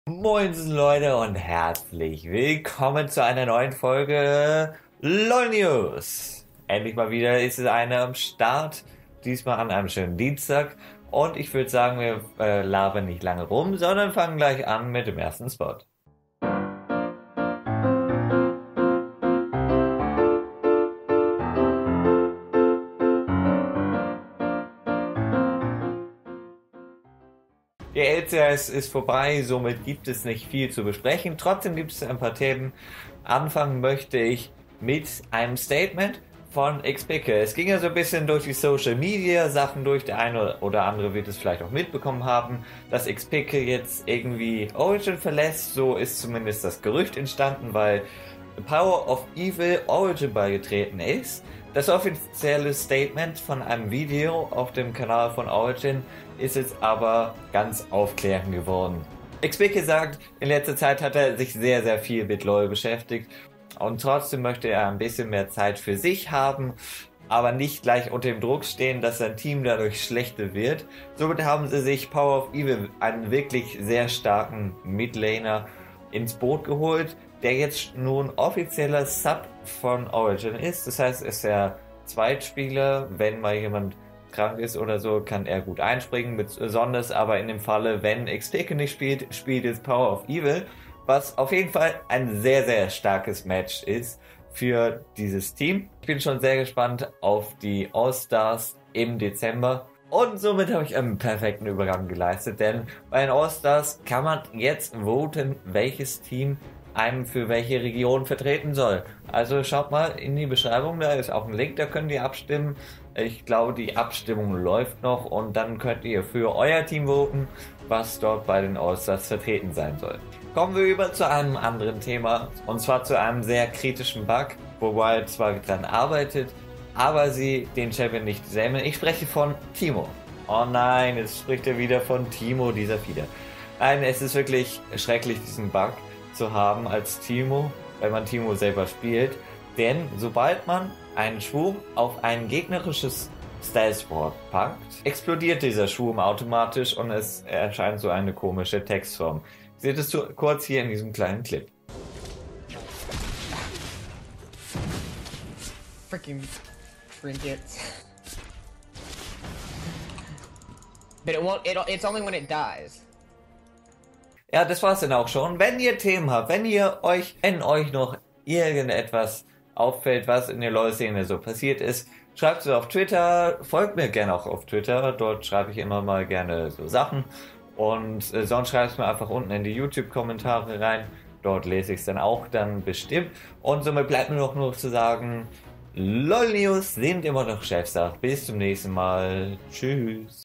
Moinsen Leute und herzlich willkommen zu einer neuen Folge LOL News. Endlich mal wieder ist es eine am Start, diesmal an einem schönen Dienstag. Und ich würde sagen, wir labern nicht lange rum, sondern fangen gleich an mit dem ersten Spot. Die LCS ist vorbei, somit gibt es nicht viel zu besprechen. Trotzdem gibt es ein paar Themen. Anfangen möchte ich mit einem Statement von Xpeke. Es ging ja so ein bisschen durch die Social Media Sachen durch. Der eine oder andere wird es vielleicht auch mitbekommen haben, dass Xpeke jetzt irgendwie Origin verlässt. So ist zumindest das Gerücht entstanden, weil Power of Evil Origin beigetreten ist. Das offizielle Statement von einem Video auf dem Kanal von Origin ist jetzt aber ganz aufklärend geworden. Xpeke sagt, in letzter Zeit hat er sich sehr, sehr viel mit LoL beschäftigt und trotzdem möchte er ein bisschen mehr Zeit für sich haben, aber nicht gleich unter dem Druck stehen, dass sein Team dadurch schlechter wird. Somit haben sie sich Power of Evil, einen wirklich sehr starken Midlaner, ins Boot geholt, der jetzt nun offizieller Sub von Origin ist. Das heißt, ist er Zweitspieler, wenn mal jemand krank ist oder so, kann er gut einspringen, besonders aber in dem Falle, wenn Xpeke nicht spielt, spielt jetzt Power of Evil, was auf jeden Fall ein sehr, sehr starkes Match ist für dieses Team. Ich bin schon sehr gespannt auf die All-Stars im Dezember. Und somit habe ich einen perfekten Übergang geleistet, denn bei den All-Stars kann man jetzt voten, welches Team einem für welche Region vertreten soll. Also schaut mal in die Beschreibung, da ist auch ein Link, da könnt ihr abstimmen. Ich glaube, die Abstimmung läuft noch und dann könnt ihr für euer Team voten, was dort bei den All-Stars vertreten sein soll. Kommen wir über zu einem anderen Thema, und zwar zu einem sehr kritischen Bug, wo Riot zwar dran arbeitet, aber sie den Champion nicht sämen. Ich spreche von Teemo. Oh nein, jetzt spricht er wieder von Teemo, dieser Fieder. Nein, es ist wirklich schrecklich, diesen Bug zu haben als Teemo, wenn man Teemo selber spielt. Denn sobald man einen Schwung auf ein gegnerisches Stealth-Ward packt, explodiert dieser Schwung automatisch und es erscheint so eine komische Textform. Seht es kurz hier in diesem kleinen Clip. Freaking trinkets. But it won't, it's only when it dies. Ja, das war's dann auch schon. Wenn ihr Themen habt, wenn euch noch irgendetwas auffällt, was in der LoL-Szene so passiert ist, schreibt es auf Twitter, folgt mir gerne auch auf Twitter, dort schreibe ich immer mal gerne so Sachen und sonst schreibt es mir einfach unten in die YouTube-Kommentare rein, dort lese ich es dann auch dann bestimmt und somit bleibt mir noch nur zu sagen, LOL News sind immer noch Chefsache. Bis zum nächsten Mal. Tschüss.